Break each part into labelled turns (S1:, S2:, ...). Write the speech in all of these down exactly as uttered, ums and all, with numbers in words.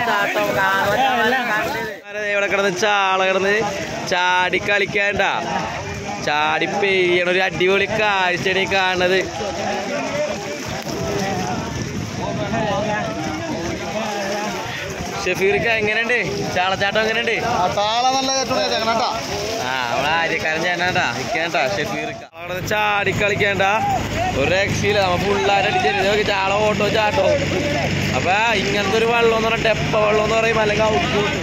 S1: ഇവിടെ കിടന്ന് ചാള കിടന്ന് ചാടി കളിക്കാണ്ട ചാടി പെയ്യണ ഒരു അടിപൊളി കാഴ്ചയാണ് ഈ കാണുന്നത്. ഷെഫീർക്ക് എങ്ങനെയുണ്ട് ചാളച്ചാട്ടം എങ്ങനെയുണ്ട്? ആ നമ്മളെ ആര്യക്കാരൻ ചേട്ടാ ഇരിക്കാണ്ടാ ഷെഫീർക്ക് അവിടെ ചാടി കളിക്കേണ്ട ഒരു രക്ഷയില്ല. നമ്മ പിള്ളേരടിച്ച് ചാള ഓട്ടോ ചാട്ടോ. അപ്പൊ ഇങ്ങനത്തെ ഒരു വെള്ളം എന്ന് പറഞ്ഞാൽ ഡെപ്പ വെള്ളം എന്ന് പറയും അല്ലെങ്കിൽ ഔട്ട്.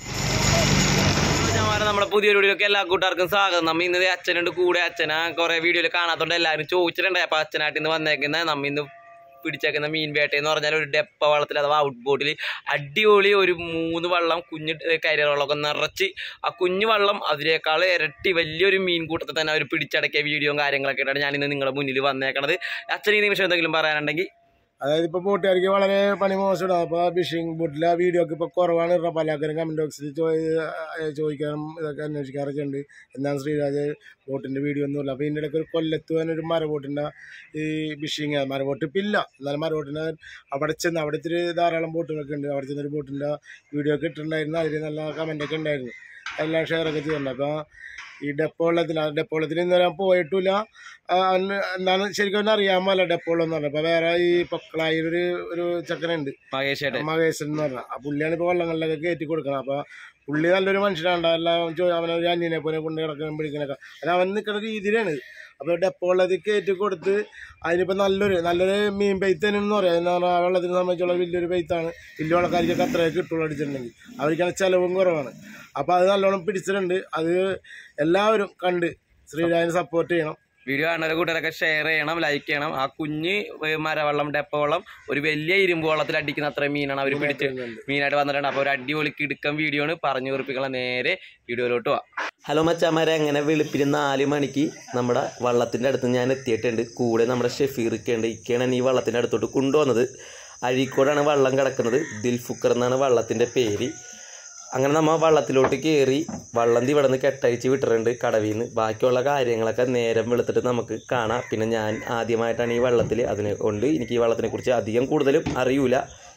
S1: നമ്മുടെ പുതിയ വീഡിയോയിലൊക്കെ എല്ലാ കൂട്ടുകാർക്കും സ്വാഗതം. നമ്മ ഇന്ന് അച്ഛനുണ്ട് കൂടെ. അച്ഛനാ കുറെ വീഡിയോയിൽ കാണാത്തോണ്ട് എല്ലാവരും ചോദിച്ചിട്ടുണ്ടായി. അപ്പൊ അച്ഛനായിട്ട് ഇന്ന് വന്നേക്കുന്നത് നമ്മ ഇന്ന് പിടിച്ചേക്കുന്ന മീൻ വേട്ടയെന്ന് പറഞ്ഞാൽ ഒരു ഡെപ്പ വള്ളത്തിൽ അഥവാ ഔട്ട് ബോട്ടിൽ അടിപൊളി ഒരു മൂന്ന് വള്ളം കുഞ്ഞ് കരിയറുകളൊക്കെ നിറച്ച് ആ കുഞ്ഞു വള്ളം അതിനേക്കാൾ ഇരട്ടി വലിയൊരു മീൻ കൂട്ടത്തിൽ തന്നെ അവർ പിടിച്ചടക്കിയ വീഡിയോയും കാര്യങ്ങളൊക്കെ ആയിട്ടാണ് ഞാനിന്ന് നിങ്ങളുടെ മുന്നിൽ വന്നേക്കണത്. അച്ഛൻ ഈ നിമിഷം എന്തെങ്കിലും പറയാനുണ്ടെങ്കിൽ?
S2: അതായത് ഇപ്പോൾ ബോട്ടുകാർക്ക് വളരെ പണി മോശമാണ്. അപ്പോൾ ഫിഷിംഗ് ബോട്ടിലെ വീഡിയോക്ക് ഇപ്പോൾ കുറവാണ്. പല ആൾക്കാരും കമൻറ്റ് ബോക്സിൽ ചോദിക്കാനും ഇതൊക്കെ അന്വേഷിക്കാറൊക്കെ ഉണ്ട്. എന്താണ് ശ്രീരാജ് ബോട്ടിൻ്റെ വീഡിയോ ഒന്നുമില്ല. അപ്പോൾ ഇതിൻ്റെ ഇടയ്ക്ക് ഒരു കൊല്ലത്ത് തന്നെ ഒരു മരബോട്ടിൻ്റെ ഈ ഫിഷിങ് മരബോട്ട് ഇപ്പം ഇല്ല. എന്നാലും മരബോട്ടിൻ്റെ അവിടെ ചെന്ന് അവിടെ ഇത്തിരി ധാരാളം ബോട്ടുകളൊക്കെ ഉണ്ട്. അവിടെ ചെന്നൊരു ബോട്ടിൻ്റെ വീഡിയോ ഒക്കെ ഇട്ടിട്ടുണ്ടായിരുന്നു. അതിൽ നല്ല കമൻറ്റൊക്കെ ഉണ്ടായിരുന്നു. എല്ലാം ഷെയറൊക്കെ ചെയ്യുന്നുണ്ട്. അപ്പോൾ ഈ ഡെപ്പോ വെള്ളത്തിൽ ആ ഡെപ്പോ വെള്ളത്തിൽ ഇന്ന് വരാൻ പോയിട്ടില്ല. എന്താണ് ശരിക്കും അവന് അറിയാൻ പാടില്ല ഡെപ്പോ വെള്ളം എന്ന് പറഞ്ഞാൽ. അപ്പോൾ വേറെ ഈ പൊക്കളായൊരു ഒരു ചക്കനുണ്ട് മഹേശൻ മഹേശൻ എന്ന് പറഞ്ഞാൽ. ആ പുള്ളിയാണ് ഇപ്പോൾ വള്ളങ്ങളിലൊക്കെ കയറ്റി കൊടുക്കണം. അപ്പോൾ പുള്ളി നല്ലൊരു മനുഷ്യനാണ്. എല്ലാം അവനൊരു അന്യനെ പോലെ കൊണ്ട് കിടക്കണം പിടിക്കണൊക്കെ അത് അവൻ നിൽക്കുന്ന രീതിയിലാണ്. അപ്പോൾ ഡെപ്പോ വെള്ളത്തിൽ കയറ്റി കൊടുത്ത് അതിനിപ്പോൾ നല്ലൊരു നല്ലൊരു മീൻ പെയ്ത്ത് തന്നെയെന്ന് പറയാം. എന്ന് പറഞ്ഞാൽ ആ വെള്ളത്തിനെ സംബന്ധിച്ചുള്ള വലിയൊരു പെയ്ത്താണ്. വലിയ വെള്ളക്കാരിക്കൊക്കെ അത്രയൊക്കെ കിട്ടുള്ളൂ അടിച്ചിട്ടുണ്ടെങ്കിൽ. അവർക്കാണ് ചിലവും കുറവാണ്. അപ്പോൾ അത് നല്ലോണം പിടിച്ചിട്ടുണ്ട്. അത് എല്ലാവരും കണ്ട് ശ്രീരാജിനെ സപ്പോർട്ട് ചെയ്യണം.
S1: വീഡിയോ കാണുന്ന കൂട്ടുകാരൊക്കെ ഷെയർ ചെയ്യണം, ലൈക്ക് ചെയ്യണം. ആ കുഞ്ഞ് മരവെള്ളം ഡെപ്പ വെള്ളം ഒരു വലിയ ഇരുമ്പ് വെള്ളത്തിൽ അടിക്കുന്ന അത്ര മീനാണ് അവർ പിടിച്ച് മീനായിട്ട് വന്നിട്ടുണ്ട്. അപ്പോൾ ഒരു അടിപൊളി കിടുക്കം വീഡിയോ ആണ്. പറഞ്ഞു കുറിപ്പിക്കണം. നേരെ വീഡിയോയിലോട്ട് പോവാം. ഹലോ മച്ചാമാരെ, അങ്ങനെ വെളുപ്പിന് നാല് മണിക്ക് നമ്മുടെ വള്ളത്തിൻ്റെ അടുത്ത് ഞാൻ എത്തിയിട്ടുണ്ട്. കൂടെ നമ്മുടെ ഷെഫീർക്ക് ഉണ്ട്. ഇക്കയാണ് ഈ വള്ളത്തിൻ്റെ അടുത്തോട്ട് കൊണ്ടുവന്നത്. അഴീക്കോടാണ് വള്ളം കിടക്കുന്നത്. ദിൽഫുക്കർ എന്നാണ് വള്ളത്തിൻ്റെ പേര്. അങ്ങനെ നമ്മൾ വള്ളത്തിലോട്ട് കയറി വള്ളം ഇവിടെ നിന്ന് കെട്ടഴിച്ച് വിട്ടിട്ടുണ്ട് കടവിൽ നിന്ന്. ബാക്കിയുള്ള കാര്യങ്ങളൊക്കെ നേരം വെളുത്തിട്ട് നമുക്ക് കാണാം. പിന്നെ ഞാൻ ആദ്യമായിട്ടാണ് ഈ വള്ളത്തിൽ, അതിനെ കൊണ്ട് എനിക്ക് ഈ വള്ളത്തിനെ കുറിച്ച് അധികം കൂടുതലും അറിയൂല.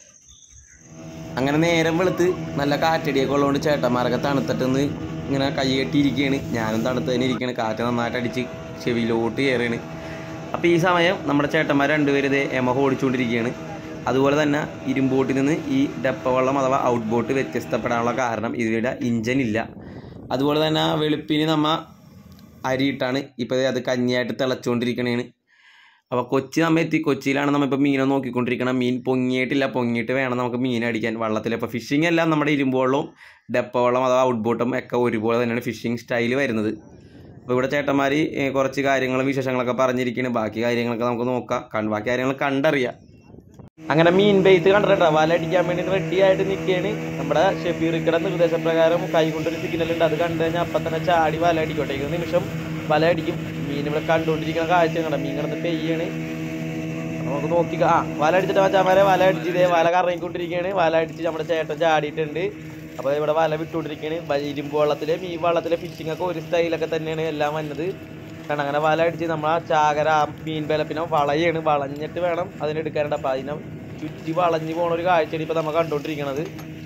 S1: അങ്ങനെ നേരം വെളുത്ത് നല്ല കാറ്റടിയൊക്കെ ഉള്ളതുകൊണ്ട് ചേട്ടന്മാരൊക്കെ തണുത്തിട്ടെന്ന് ഇങ്ങനെ കൈ കെട്ടിയിരിക്കുകയാണ്. ഞാനും തണുത്ത് തന്നെ ഇരിക്കുകയാണ്. കാറ്റ് നന്നായിട്ട് അടിച്ച് ചെവിയിലോട്ട് കയറിയാണ്. അപ്പോൾ ഈ സമയം നമ്മുടെ ചേട്ടന്മാർ രണ്ടുപേരും ഇതേ എമഹ ഓടിച്ചുകൊണ്ടിരിക്കുകയാണ്. അതുപോലെ തന്നെ ഇരുമ്പോട്ടിൽ നിന്ന് ഈ ഡെപ്പ വള്ളം അഥവാ ഔട്ട് ബോട്ട് വ്യത്യസ്തപ്പെടാനുള്ള കാരണം ഇതിവിടെ ഇഞ്ചൻ ഇല്ല. അതുപോലെ തന്നെ വെളുപ്പിന് നമ്മ അരിയിട്ടാണ് ഇപ്പോൾ അത് കഞ്ഞിയായിട്ട് തിളച്ചുകൊണ്ടിരിക്കണേണ്. അപ്പോൾ കൊച്ചി നമ്മൾ എത്തി. കൊച്ചിയിലാണ് നമ്മളിപ്പോൾ മീനെ നോക്കിക്കൊണ്ടിരിക്കണം. മീൻ പൊങ്ങിയിട്ടില്ല. പൊങ്ങിയിട്ട് വേണം നമുക്ക് മീൻ അടിക്കാൻ വള്ളത്തിൽ. അപ്പോൾ ഫിഷിംഗ് എല്ലാം നമ്മുടെ ഇരുമ്പ് വള്ളവും ഡെപ്പ വള്ളം അഥവാ ഔട്ട് ബോട്ടും ഒക്കെ ഒരുപോലെ തന്നെയാണ് ഫിഷിംഗ് സ്റ്റൈൽ വരുന്നത്. അപ്പോൾ ഇവിടെ ചേട്ടന്മാർ കുറച്ച് കാര്യങ്ങളും വിശേഷങ്ങളൊക്കെ പറഞ്ഞിരിക്കുകയാണ്. ബാക്കി കാര്യങ്ങളൊക്കെ നമുക്ക് നോക്കാം. ബാക്കി കാര്യങ്ങൾ കണ്ടറിയാം. അങ്ങനെ മീൻ പെയ്ത്ത് കണ്ടിട്ടാ വല അടിക്കാൻ വേണ്ടി റെഡി ആയിട്ട് നിൽക്കുകയാണ്. നമ്മുടെ ഷെഫീറിക്കയുടെ നിർദ്ദേശപ്രകാരം കൈ കൊണ്ടൊരു സിഗ്നലുണ്ട്. അത് കണ്ടു കഴിഞ്ഞാൽ അപ്പം തന്നെ ചാടി വല അടിക്കോട്ടെ. ഈ നിമിഷം വല അടിക്കും. മീൻ ഇവിടെ കണ്ടുകൊണ്ടിരിക്കുന്ന കാഴ്ച കണ്ട മീൻ കിടന്ന് പെയ്യാണ്. നമുക്ക് നോക്കി ആ വല അടിച്ചിട്ട് വെച്ചാൽ വല അടിച്ച് ഇതേ വല കറങ്ങിക്കൊണ്ടിരിക്കുകയാണ്. വല അടിച്ച് നമ്മുടെ ചേട്ടൻ ചാടിയിട്ടുണ്ട്. അപ്പോൾ ഇവിടെ വല വിട്ടുകൊണ്ടിരിക്കുകയാണ്. ഇരുമ്പ് വള്ളത്തിലെ മീൻ വള്ളത്തിലെ ഫിഷിംഗ് ഒക്കെ ഒരു സ്റ്റൈലൊക്കെ തന്നെയാണ് എല്ലാം വന്നത്. കാരണം അങ്ങനെ വല അടിച്ച് നമ്മൾ ആ ചാകര ആ മീൻ ബലപ്പിനെ വളയാണ്. വളഞ്ഞിട്ട് വേണം അതിനെടുക്കാനുണ്ട്. അപ്പം അതിനെ ചുറ്റി വളഞ്ഞു പോണ ഒരു കാഴ്ചയാണ് ഇപ്പം നമ്മൾ കണ്ടുകൊണ്ടിരിക്കണത്.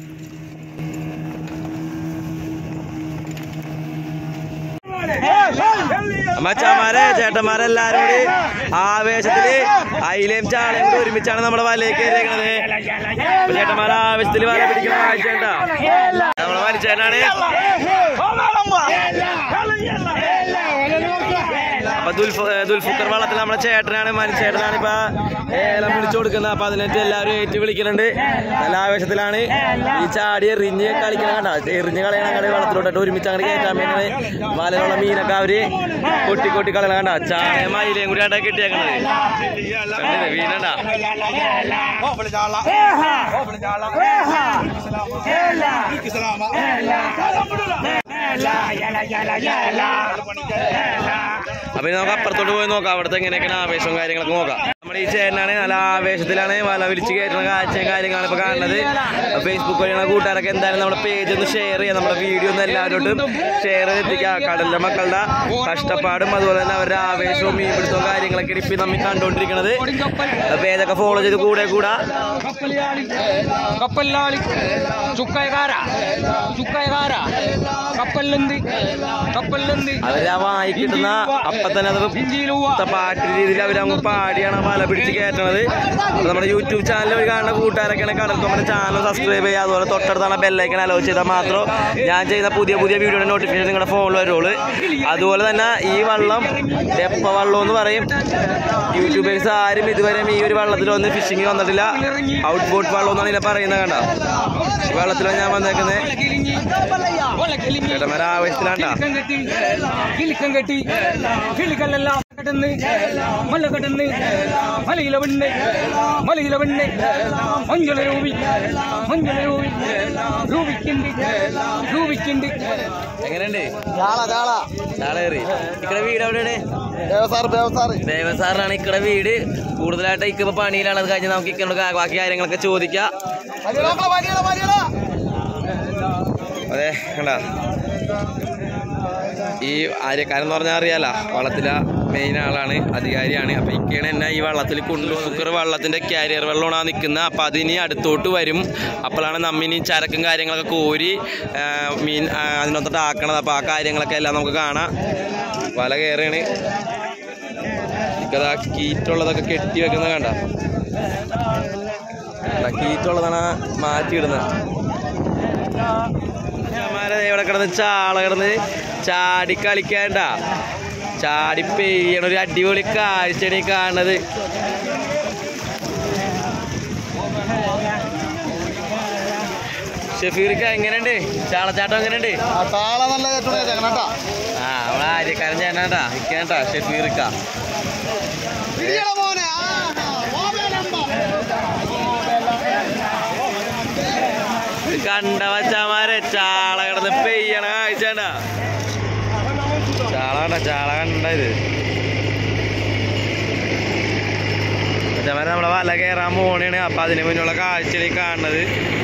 S1: മച്ചാമാരെ ചേട്ടന്മാരെല്ലാരും കൂടി ആവേശത്തില് അയിലേം ചാളയും കൂടി ഒരുമിച്ചാണ് നമ്മുടെ വലയിൽ കയറിയേക്കണത്. ചേട്ടന്മാരെ ആവേശത്തില് വല പിടിക്കുന്ന കാഴ്ച ഉണ്ടാ നമ്മളെ വലിച്ചേനാണ്. അപ്പൊ ദുൽഫുക്കർ വള്ളത്തിൽ നമ്മുടെ ചേട്ടനാണ് മനുഷ്യേട്ടനാണ് ഇപ്പൊ ഏലം വിളിച്ചു കൊടുക്കുന്നത്. അപ്പൊ അതിനായിട്ട് എല്ലാവരും ഏറ്റു വിളിക്കുന്നുണ്ട്. നല്ല ആവേശത്തിലാണ് ഈ ചാടി എറിഞ്ഞ് കളിക്കണം. കണ്ട എറിഞ്ഞ് കളയണം. അങ്ങനെ വള്ളത്തിലോട്ട് ഒരുമിച്ച് അങ്ങനെ കയറ്റാൻ വേണ്ടി വലയിലുള്ള മീനൊക്കെ അവര് കൊട്ടി കൊട്ടി കളയണം. കണ്ട ചായ മയിലേയും കൂടി ആണ്ടാ കിട്ടിയേക്കണത്. മീനണ്ട അപ്പൊ നമുക്ക് അപ്പുറത്തോട്ട് പോയി നോക്കാം. അവിടുത്തെ എങ്ങനെയൊക്കെയാണ് ആവേശവും കാര്യങ്ങളൊക്കെ നോക്കാം. നമ്മുടെ ഈ ചേട്ടനാണ് നല്ല ആവേശത്തിലാണ് വല വിളിച്ച് കയറ്റുന്ന കാഴ്ചയും കാര്യങ്ങളാണ് ഇപ്പോൾ കാണുന്നത്. ഫേസ്ബുക്ക് വഴിയുള്ള കൂട്ടുകാരൊക്കെ എന്തായാലും നമ്മുടെ പേജ് ഒന്ന് ഷെയർ ചെയ്യുക, നമ്മുടെ വീഡിയോ ഒന്ന് എല്ലാവരോട്ടും ഷെയർ ചെയ്തെത്തിക്കുക. കടലിലെ മക്കളുടെ കഷ്ടപ്പാടും അതുപോലെ തന്നെ അവരുടെ ആവേശവും മീൻപിടുത്തവും കാര്യങ്ങളൊക്കെ ഇപ്പം നമ്മൾ കണ്ടുകൊണ്ടിരിക്കുന്നത്. പേജൊക്കെ ഫോളോ ചെയ്ത് കൂടെ കൂടാ. അവരാ വായി കിട്ടുന്ന അപ്പൊ തന്നെ അത് പാട്ട് രീതിയിൽ അവരങ്ങ് പാടിയാണ് വല പിടിച്ച് കയറ്റണത്. നമ്മുടെ യൂട്യൂബ് ചാനൽ വഴി കാണുന്ന കൂട്ടുകാരൊക്കെയാണ് കടൽക്കൊമ്പന്റെ ചാനൽ സബ്സ്ക്രൈബ് ചെയ്യുക. അതുപോലെ തൊട്ടടുത്താണ് ബെല്ലൈക്കൻ അലോ ചെയ്താൽ മാത്രം ഞാൻ ചെയ്യുന്ന പുതിയ പുതിയ വീഡിയോയുടെ നോട്ടിഫിക്കേഷൻ നിങ്ങളുടെ ഫോണിൽ വരുള്ളൂ. അതുപോലെ തന്നെ ഈ വള്ളം തെപ്പ വള്ളം എന്ന് പറയും. യൂട്യൂബേഴ്സ് ആരും ഇതുവരെ ഈ ഒരു വള്ളത്തിൽ വന്ന് ഫിഷിങ് വന്നിട്ടില്ല. ഔട്ട് ബോട്ട് വള്ളം എന്നാണ് ഇതിനെ പറയുന്നത്. കണ്ട ഈ വള്ളത്തിലാണ് ഞാൻ വന്നേക്കുന്നത്. ചേട്ടന്മാരെ ആവേശത്തിലാണ്ടാ
S3: മലകടന്ന് മലയില വെണ്ണ മലയില വെണ്ണ മഞ്ഞള രൂപി മഞ്ഞള രൂപി രൂപിക്കുണ്ട് രൂപിക്കുണ്ട്.
S1: എങ്ങനെയുണ്ട്
S2: ചാള ചാള
S1: ചാളേറി? ഇക്കടെ വീട് എവിടെയാണ്?
S2: ദേവസാറാണ്
S1: ഇക്കടെ വീട്. കൂടുതലായിട്ട് ഇക്ക ഇപ്പൊ പണിയിലാണ്. അത് കഴിഞ്ഞ് നമുക്ക് ഇക്കനോട് ബാക്കി കാര്യങ്ങളൊക്കെ ചോദിക്കാം. അതെ കണ്ടാ ഈ ആര്യക്കാരൻ എന്ന് പറഞ്ഞാൽ അറിയാല, വള്ളത്തിലെ മെയിൻ ആളാണ്, അധികാരിയാണ്. അപ്പം ഇക്കയാണ് എന്നെ ഈ വള്ളത്തിൽ കൊണ്ടുപോകും. കുക്കർ വള്ളത്തിൻ്റെ കാരിയർ വെള്ളമാണ് നിൽക്കുന്നത്. അപ്പം അതിനി അടുത്തോട്ട് വരും. അപ്പോഴാണ് നമ്മിനി ചരക്കും കാര്യങ്ങളൊക്കെ കോരി മീൻ അതിനൊത്തിട്ട് ആക്കണത്. അപ്പം ആ കാര്യങ്ങളൊക്കെ എല്ലാം നമുക്ക് കാണാം. വല കയറിയാണ്. എനിക്കത് ആ കീറ്റുള്ളതൊക്കെ കെട്ടി വെക്കുന്നത് കണ്ട. കീറ്റുള്ളതാണ് മാറ്റിയിടുന്നത്. ഇവിടെ കിടന്ന് ചാള കിടന്ന് ചാടി കളിക്കാണ്ട, ചാടി പെയ്യണ ഒരു അടിപൊളി കാഴ്ചയാണ് ഈ കാണുന്നത്. ഷെഫീർക്ക് എങ്ങനെയുണ്ട് ചാളച്ചാട്ടം? എങ്ങനെയുണ്ട്? ആ നമ്മളെ ആര്യക്കാരൻ ചേട്ടനാട്ടാ ഇക്കാട്ടാ ഷെഫീർക്ക. കണ്ട വച്ചാമാരെ ചാള കിടന്ന് പെയ്യണ കാഴ്ചണ്ട. ചാള കണ്ട ചാള കണ്ട ഇത് വച്ചാമാരെ നമ്മളെ വല കയറാൻ പോണേണ്. അപ്പൊ അതിന് മുന്നുള്ള കാഴ്ചയിലേക്ക് കാണുന്നത്.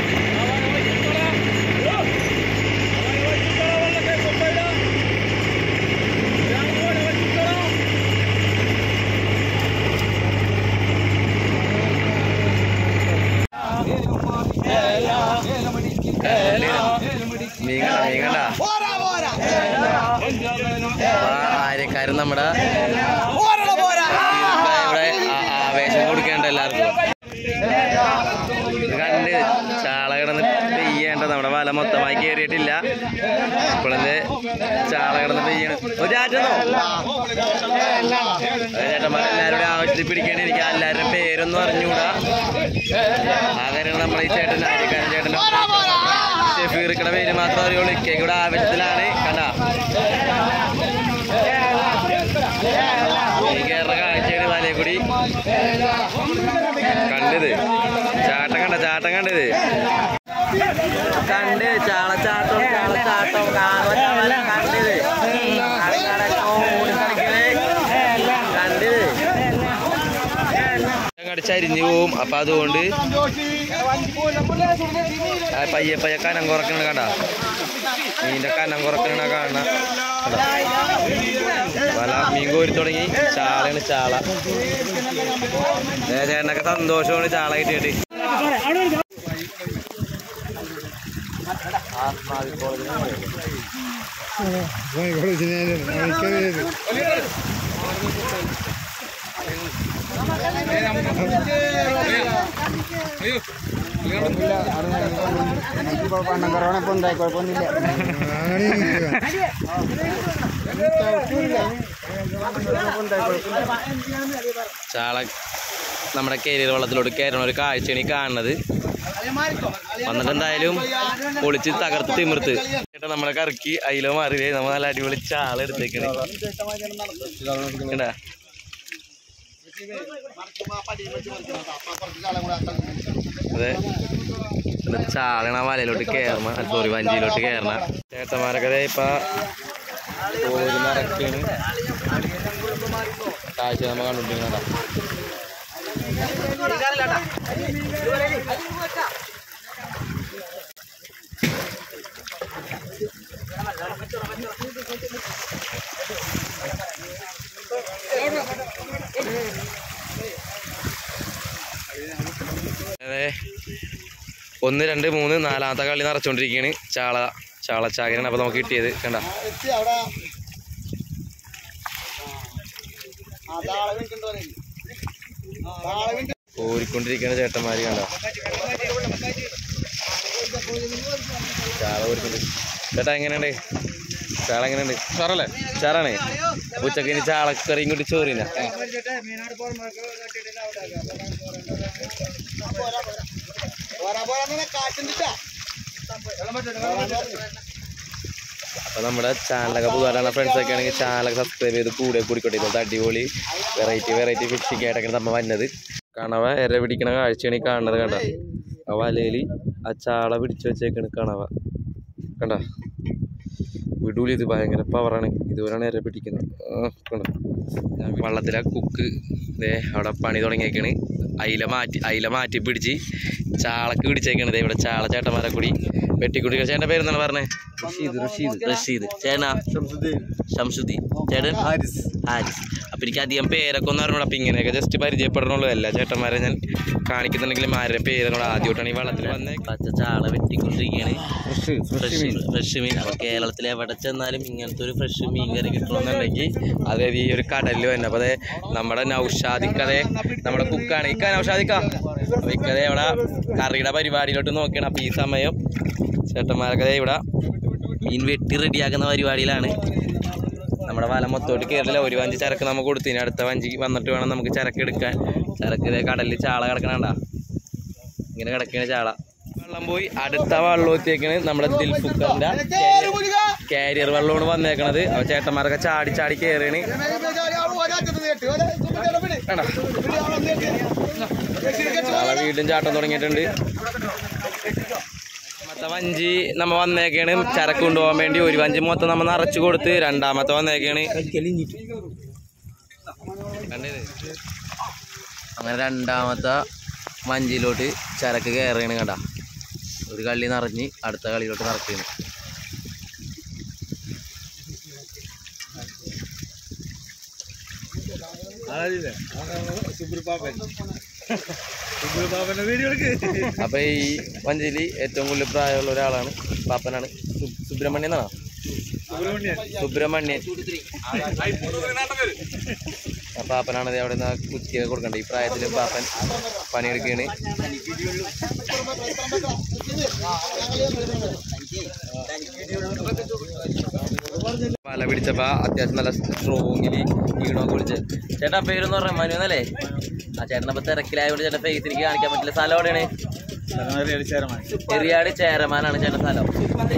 S1: മീങ്ങണ്ട മീങ്ങണ്ട ആര്യക്കാരൻ നമ്മുടെ ഇവിടെ ആവേശം കൊടുക്കേണ്ട എല്ലാവർക്കും. കണ്ട് ചാള കിടന്ന് പെയ്യേണ്ട. നമ്മുടെ വല മൊത്തമായി കയറിയിട്ടില്ല. ഇപ്പോഴത്തെ ചാള കിടന്ന് പെയ്യണ ഒരു ചാറ്റന്നോ ചേട്ടന്മാർ എല്ലാവരുടെ ആവശ്യത്തിൽ പിടിക്കേണ്ടിയിരിക്കുക. എല്ലാവരുടെ പേരൊന്നും അറിഞ്ഞുകൂടാ. ആ കാര്യങ്ങൾ നമ്മളെ ഈ ചേട്ടൻ ആര്യക്കാരൻ ചേട്ടൻ്റെ ഷെഫീർക്കടെ പേര് മാത്രം അറിയുള്ളൂ. ഇക്കയും കൂടെ ആവശ്യത്തിലാണ്. കണ്ട ഈ കയറുന്ന കാഴ്ചയാണ് വലയെ കൂടി കണ്ടത്. ചാട്ടം കണ്ട ചാട്ടം കണ്ടത് കണ്ട് ചാളച്ചാട്ടം ചാളച്ചാട്ടം കാണുന്ന കണ്ടത് കണ്ടത് കടിച്ചരിഞ്ഞു പോവും. അപ്പൊ അതുകൊണ്ട് പയ്യെ പയ്യെ കനം കുറക്കണ കണ്ട മീൻ്റെ കനം കുറക്കണ കാണണ. വല മീൻ കോരി തുടങ്ങി. ചാളയാണ് ചാള. ചേട്ടനൊക്കെ സന്തോഷമാണ് ചാള കിട്ടിയിട്ട്. ചാള നമ്മുടെ കേരിയർ വെള്ളത്തിലോട്ട് കയറണ ഒരു കാഴ്ചയാണ് ഈ കാണുന്നത്. വന്നിട്ട് എന്തായാലും പൊളിച്ച് തകർത്ത് തിമിർത്ത് ചേട്ടാ നമ്മളെ കറക്കി അയിലോ മാറിയില്ലേ. നമ്മൾ നല്ല അടിപൊളി ചാള എടുത്തേക്കണേ. അതെ ചാളണ വലയിലോട്ട് കയറണ, സോറി വഞ്ചിയിലോട്ട് കയറണ. ചേട്ടന്മാരൊക്കെ ഇപ്പൊ നടക്കാണ് കാഴ്ച നമ്മൾ കണ്ടുകൊണ്ടിരിക്കണ. അതെ, ഒന്ന് രണ്ട് മൂന്ന് നാലാമത്തെ കളി നിറച്ചോണ്ടിരിക്കുകയാണ്. ചാള ചാളച്ചാകനാണ് അപ്പൊ നമുക്ക് കിട്ടിയത്. കണ്ട കോരിക്കൊണ്ടിരിക്കുന്ന ചേട്ടന്മാര് കണ്ട ചാള കോരിക്കൊണ്ട്. ചേട്ടാ എങ്ങനെയുണ്ട് ചാള? എങ്ങനെയുണ്ട്? ചാറല്ലേ? ചാറാണ്. ഉച്ചക്ക് ഇനി ചാളക്കറിയും കൂടി ചോറില്ല. അപ്പൊ നമ്മുടെ ചാനലൊക്കെ പുതുതായിട്ടുള്ള ഫ്രണ്ട്സൊക്കെ ആണെങ്കിൽ ചാനലൊക്കെ സബ്സ്ക്രൈബ് ചെയ്ത് കൂടെ കൂടിക്കോട്ടെ. ഇപ്പോഴത്തെ അടിപൊളി വെറൈറ്റി വെറൈറ്റി ഫിഷിംഗ് ആയിട്ടൊക്കെ നമ്മൾ വന്നത്. കണവ എര പിടിക്കണ കാഴ്ചയാണ് ഈ കാണുന്നത്. കണ്ട ആ വലയിൽ ആ ചാള പിടിച്ചു വെച്ചേക്കാണ് കണവ. കണ്ട വിടൂല, ഇത് ഭയങ്കര പവറാണ്. ഇതുപോലെയാണ് എര പിടിക്കുന്നത്. കണ്ട വള്ളത്തിലെ കുക്ക് ഇതേ അവിടെ പണി തുടങ്ങിയേക്കാണ്. അയില മാറ്റി അയില മാറ്റി പിടിച്ച് ചാളക്ക് പിടിച്ചേക്കണത്. ഇവിടെ ചാള ചേട്ടന്മാരെ കൂടി വെട്ടിക്കുട്ടി. ചേട്ടൻ്റെ പേരെന്താണ് പറഞ്ഞത്? റഷീദ്. റഷീദ് റഷീദ് ചേട്ടനാ? ഷംസുദ്ദീൻ. ചേട്ടൻ ഹാരിസ്. ഹാരിസ്. അപ്പൊ എനിക്ക് അധികം പേരൊക്കെ ഒന്നും അറിഞ്ഞൂടാ. അപ്പൊ ഇങ്ങനെയൊക്കെ ജസ്റ്റ് പരിചയപ്പെടണുള്ളൂ. എല്ലാ ചേട്ടന്മാരെ ഞാൻ കാണിക്കുന്നുണ്ടെങ്കിലും ആരുടെ പേരെന്നോട് ആദ്യമായിട്ടാണ് ഈ വള്ളത്തിൽ വന്ന് പച്ച ചാള വെട്ടിക്കൊണ്ടിരിക്കുകയാണ്. ഫ്രഷ് മീൻ. അപ്പൊ കേരളത്തിൽ എവിടെ ചെന്നാലും ഇങ്ങനത്തെ ഒരു ഫ്രഷ് മീൻ കറി കിട്ടണമെന്നുണ്ടെങ്കിൽ അതായത് ഈ ഒരു കടലിൽ തന്നെ. അപ്പൊ അതെ നമ്മുടെ നൗഷാദിക്കതെ നമ്മുടെ കുക്കാണ്. ഇക്ക നൗഷാദിക്ക ഇക്കതെ ഇവിടെ കറിയുടെ പരിപാടിയിലോട്ട് നോക്കിയാണ്. അപ്പൊ ഈ സമയം ചേട്ടന്മാരൊക്കെ ഇവിടെ മീൻ വെട്ടി റെഡിയാക്കുന്ന പരിപാടിയിലാണ്. നമ്മുടെ വല മൊത്തോട്ട് കയറില്ല. ഒരു വഞ്ചി ചരക്ക് നമുക്ക് കൊടുത്തു. ഇനി അടുത്ത വഞ്ചി വന്നിട്ട് വേണം നമുക്ക് ചരക്ക് എടുക്കാൻ. ചരക്ക് ഇതേ കടലിൽ ചാള കിടക്കണണ്ട. ഇങ്ങനെ കിടക്കുകയാണ് ചാള. വെള്ളം പോയി അടുത്ത വെള്ളത്തേക്കാണ് നമ്മുടെ ദിൽഫുക്കറിന്റെ കാരിയർ വെള്ളമാണ് വന്നേക്കണത്. അപ്പൊ ചേട്ടന്മാരൊക്കെ ചാടി ചാടി കയറിയാണ്. ചാള വീണ്ടും ചാട്ടം തുടങ്ങിയിട്ടുണ്ട്. രണ്ടാമത്തെ വഞ്ചി നമ്മ വന്നേക്കാണ് ചരക്ക് കൊണ്ടുപോകാൻ വേണ്ടി. ഒരു വഞ്ചി മൊത്തം നമ്മ നിറച്ചു കൊടുത്ത് രണ്ടാമത്തെ വന്നേക്കാണ്. അങ്ങനെ രണ്ടാമത്തെ വഞ്ചിയിലോട്ട് ചരക്ക് കയറുകയാണ്. കണ്ട ഒരു കളി നിറഞ്ഞ് അടുത്ത കളിയിലോട്ട് നിറയ്ക്കുകയാണ്. അപ്പൊ ഈ വഞ്ചിയിൽ ഏറ്റവും കൂടുതൽ പ്രായമുള്ള ഒരാളാണ് പാപ്പനാണ്. സുബ്രഹ്മണ്യൻ എന്നാണോ? സുബ്രഹ്മണ്യൻ പാപ്പനാണ്. അവിടെ നിന്ന് കുത്തിയൊക്കെ കൊടുക്കണ്ടേ. ഈ പ്രായത്തിലും പാപ്പൻ പണിയെടുക്കുകയാണ്. വല പിടിച്ചപ്പോ അത്യാവശ്യം നല്ല സ്ട്രോങ്ങില് ഈണൊക്കെ പിടിച്ച്. ചേട്ടാ പേരെന്ന് പറഞ്ഞ മനു എന്നല്ലേ? ആ ചേട്ടനപ്പൊ തിരക്കിലായതുകൊണ്ട് ചേട്ടൻ ഫേസ് എനിക്ക് കാണിക്കാൻ പറ്റില്ല. സ്ഥലം എവിടെയാണ്? എറിയാട് ചേരമാനാണ് ചേട്ടൻ സ്ഥലം.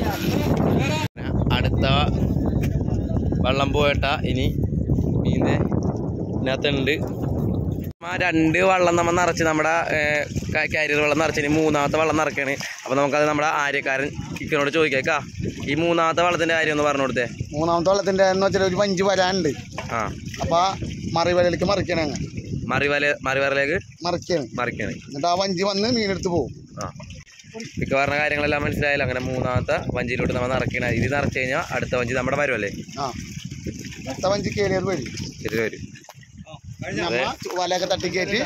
S1: അടുത്ത വെള്ളം പോയിട്ട ഇനി മീൻ്റെ ഇതിനകത്തുണ്ട്. ആ രണ്ട് വെള്ളം നമ്മൾ നിറച്ച് നമ്മുടെ കാരിയർ വെള്ളം നിറച്ച് ഇനി മൂന്നാമത്തെ വെള്ളം നിറയ്ക്കാണ്. അപ്പൊ നമുക്കത് നമ്മുടെ ആര്യക്കാരൻ കിക്കനോട് ചോദിക്കാ. ഈ മൂന്നാമത്തെ വെള്ളത്തിന്റെ കാര്യം ഒന്ന് പറഞ്ഞു കൊടുത്തേ.
S2: മൂന്നാമത്തെ വെള്ളത്തിന്റെ എന്ന് വെച്ചാൽ ഒരു വഞ്ചി വരാനുണ്ട്. ആ അപ്പൊ മറിവലയിലേക്ക് മറിക്കണേ.
S1: മറിവല മറിവരലേക്ക്
S2: മറിക്കാണ്
S1: മറിക്കാണ്
S2: എന്നിട്ട് ആ വഞ്ചി വന്ന് മീനെടുത്ത് പോകും.
S1: ആ ഇക്ക പറഞ്ഞ കാര്യങ്ങളെല്ലാം മനസ്സിലായല്ലോ. അങ്ങനെ മൂന്നാമത്തെ വഞ്ചിയിലോട്ട് നമ്മൾ നിറയ്ക്കണ. ഇത് നിറച്ച് കഴിഞ്ഞാൽ അടുത്ത വഞ്ചി നമ്മുടെ വരുമല്ലേ?
S2: ആ അടുത്ത വഞ്ചി കേറിയത് വരും.
S1: ശരി വരും.
S2: വലയൊക്കെ തട്ടിക്കയറ്റി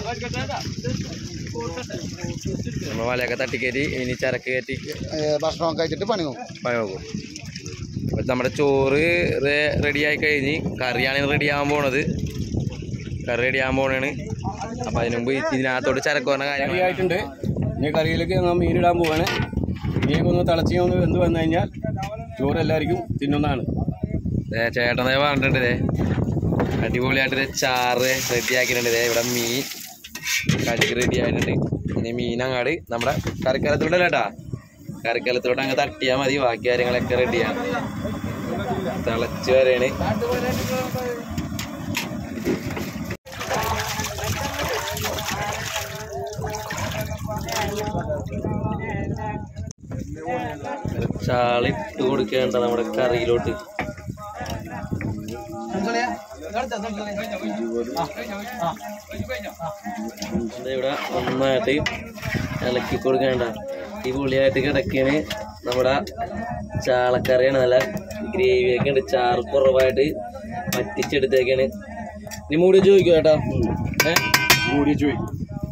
S1: നമ്മൾ വലയൊക്കെ തട്ടിക്കയറ്റി ഇനി ചരക്ക് കയറ്റി
S2: ഭക്ഷണമൊക്കെ കഴിച്ചിട്ട് പണി നോക്കും
S1: പണി നോക്കും. അപ്പം നമ്മുടെ ചോറ് റെഡിയായി കഴിഞ്ഞ് കറിയാണ് റെഡിയാകാൻ പോണത്. കറി റെഡിയാകാൻ പോണാണ്. അപ്പം അതിന് മുമ്പ് ഇതിനകത്തോട്ട് ചരക്ക് പറഞ്ഞ കാര്യം
S3: ആയിട്ടുണ്ട്. ഇനി കറിയിലേക്ക് മീനിടാൻ പോവാണ്. മീനൊക്കെ ഒന്ന് തിളച്ച് ഒന്ന് വെന്ത് വന്നു കഴിഞ്ഞാൽ ചോറ് എല്ലാവർക്കും തിന്നുന്നതാണ്.
S1: ചേട്ടനെ പറഞ്ഞിട്ടുണ്ട്. അടിപൊളിയായിട്ട് ചാറ് റെഡിയാക്കിയിട്ടുണ്ട്. ഇവിടെ മീൻ കടിക്ക് റെഡി ആയിട്ടുണ്ട്. ഇനി മീൻ അങ്ങാട് നമ്മുടെ കറിക്കലത്തോട്ടല്ല കേട്ടാ, കറിക്കലത്തോട്ട് അങ്ങ് തട്ടിയാൽ മതി. ബാക്കി കാര്യങ്ങളൊക്കെ റെഡിയാണ്. തിളച്ച് വരെയാണ്. ചാളിട്ട് കൊടുക്കേണ്ട നമ്മുടെ കറിയിലോട്ട്. ഇവിടെ ഒന്നായിട്ട് ഇളക്കി കൊടുക്കേണ്ട ഈ പുളിയായിട്ട് കിടക്കാണ് നമ്മുടെ ചാളക്കറിയാണ്. നല്ല ഗ്രേവിയൊക്കെ ഉണ്ട്, ചാറ് കുറവായിട്ട് വറ്റിച്ചെടുത്തേക്കാണ്. ഇനി മൂടി ചോദിക്കും കേട്ടോ. ഏഹ്
S3: മൂടി ചോദിക്കും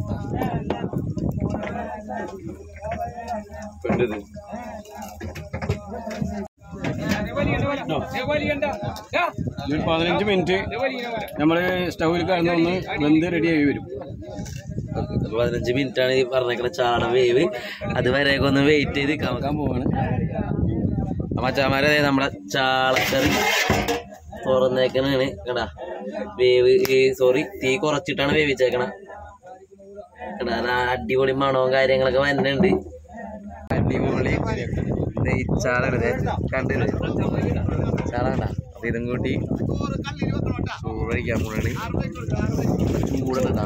S3: ഒരു പതിനഞ്ച് മിനിറ്റ് നമ്മള് സ്റ്റൗവിൽ കിടന്ന് ഒന്ന് വെന്ത് റെഡി ആയി വരും.
S1: പതിനഞ്ച് മിനിറ്റ് ആണ് ഈ പറഞ്ഞേക്കണ ചാള വേവ്. അത് വരെയൊക്കെ ഒന്ന് വെയിറ്റ് ചെയ്ത് കമക്കാൻ പോവാണ് മച്ചാമാരെ. നമ്മുടെ ചാളക്കറി തുറന്നേക്കണാണ് കേടാ. വേവ് സോറി തീ കുറച്ചിട്ടാണ് വേവിച്ചേക്കണ കേടാ. അടിപൊളി മണവും കാര്യങ്ങളൊക്കെ വരുന്നുണ്ട്. അടിപൊളി നെയ്ച്ചാള കണ്ടില്ല ചാള കണ്ട. അപ്പൊ ഇതും കൂട്ടി ചോറടിക്കാൻ പോണാണ്. ചൂടുന്നതാ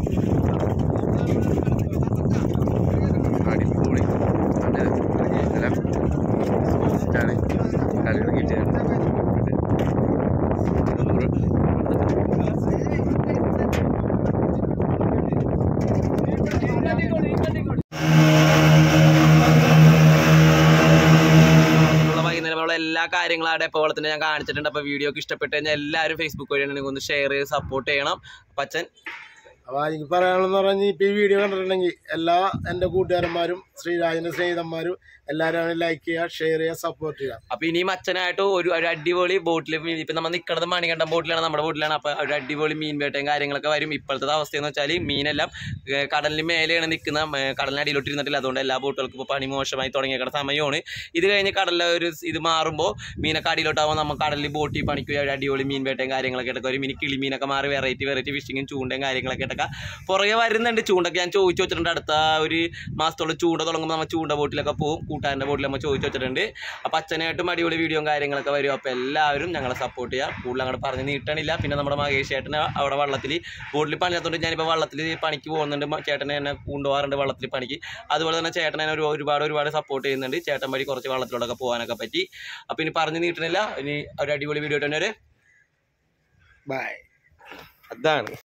S1: അടിപൊളി സോഫ്റ്റാണ്. കളികൾ കിട്ടിയാണ്. എല്ലാ കാര്യങ്ങളും ആ ഡെപ്പോ വളത്തിന് ഞാൻ കാണിച്ചിട്ടുണ്ട്. അപ്പോൾ വീഡിയോക്ക് ഇഷ്ടപ്പെട്ട് കഴിഞ്ഞാൽ എല്ലാവരും ഫേസ്ബുക്ക് വഴിയാണ് നിങ്ങൾ ഒന്ന് ഷെയർ ചെയ്ത് സപ്പോർട്ട് ചെയ്യണം. അപ്പച്ചൻ
S2: അപ്പോൾ എനിക്ക് പറയാനുള്ളതെന്ന് പറഞ്ഞാൽ ഇപ്പോൾ ഈ വീഡിയോ കണ്ടിട്ടുണ്ടെങ്കിൽ എല്ലാ എൻ്റെ കൂട്ടുകാരന്മാരും ശ്രീരാജിൻ്റെ സ്നേഹിതന്മാരും എല്ലാവരും ലൈക്ക് ചെയ്യുക, ഷെയർ ചെയ്യുക, സപ്പോർട്ട് ചെയ്യുക.
S1: അപ്പോൾ ഇനിയും അച്ഛനായിട്ട് ഒരു ഒരു അടിപൊളി ബോട്ടിൽ ഇപ്പം നമ്മൾ നിൽക്കുന്നത് മണികണ്ഠം ബോട്ടിലാണ്, നമ്മുടെ ബോട്ടിലാണ്. അപ്പോൾ ഒരു അടിപൊളി മീൻ വേട്ടയും കാര്യങ്ങളൊക്കെ വരും. ഇപ്പോഴത്തെ അവസ്ഥയെന്ന് വെച്ചാൽ മീനെല്ലാം കടലിന് മേലെയാണ് നിൽക്കുന്ന, കടലിന് അടിയിലോട്ട് ഇരുന്നിട്ടില്ല. അതുകൊണ്ട് എല്ലാ ബോട്ടുകൾക്കും ഇപ്പോൾ പണി മോശമായി തുടങ്ങിയ സമയമാണ്. ഇത് കഴിഞ്ഞ് കടലിലെ ഒരു ഇത് മാറുമ്പോൾ മീനൊക്കെ അടിയിലോട്ടാകുമ്പോൾ നമ്മൾ കടലിൽ ബോട്ടിൽ പണിക്കുക, ഒരു അടിപൊളി മീൻ വേട്ടയും കാര്യങ്ങളൊക്കെ ഇട്ടൊക്കെ ഒരു മിനി കിളിമീനൊക്കെ മാറി വെറൈറ്റി വെറൈറ്റി ഫിഷിങ്ങും ചൂണ്ടയും കാര്യങ്ങളൊക്കെ ഇട്ടൊക്കെ പുറകെ വരുന്നുണ്ട്. ചൂണ്ടൊക്കെ ഞാൻ ചോദിച്ചു വെച്ചിട്ടുണ്ട്. അടുത്ത ഒരു മാസത്തോളം ചൂണ്ട തുടങ്ങുമ്പോൾ നമ്മൾ ചൂണ്ട ബോട്ടിലൊക്കെ പോകും. കൂട്ടാൻ്റെ ബോട്ടിൽ നമ്മൾ ചോദിച്ചു വെച്ചിട്ടുണ്ട്. അപ്പോൾ അച്ഛനായിട്ടും അടിപൊളി വീഡിയോയും കാര്യങ്ങളൊക്കെ വരും. അപ്പോൾ എല്ലാവരും ഞങ്ങളെ സപ്പോർട്ട് ചെയ്യുക. കൂടുതൽ അങ്ങോട്ട് പറഞ്ഞ് നീട്ടണില്ല. പിന്നെ നമ്മുടെ മഹേഷ് ചേട്ടന് അവിടെ വള്ളത്തിൽ ബോട്ടിൽ പണിയാത്തതുകൊണ്ട് ഞാനിപ്പോൾ വള്ളത്തിൽ പണിക്ക് പോകുന്നുണ്ട്. ചേട്ടനെ എന്നെ കൊണ്ടുപോകാറുണ്ട് വള്ളത്തിൽ പണിക്ക്. അതുപോലെ തന്നെ ചേട്ടനെ ഒരു ഒരുപാട് ഒരുപാട് സപ്പോർട്ട് ചെയ്യുന്നുണ്ട്. ചേട്ടൻ വഴി കുറച്ച് വള്ളത്തിലോട്ടൊക്കെ പോകാനൊക്കെ പറ്റി. അപ്പോൾ ഇനി പറഞ്ഞ് നീട്ടണില്ല. ഇനി ഒരു അടിപൊളി വീഡിയോ തന്നെ ഒരു
S2: ബൈ.
S1: അതാണ്.